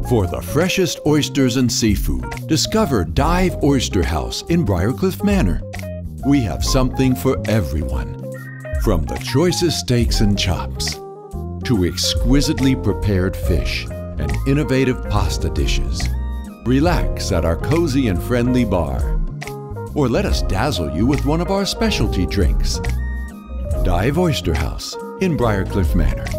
For the freshest oysters and seafood, discover Dive Oyster House in Briarcliff Manor. We have something for everyone, from the choicest steaks and chops to exquisitely prepared fish and innovative pasta dishes. Relax at our cozy and friendly bar, or let us dazzle you with one of our specialty drinks. Dive Oyster House in Briarcliff Manor.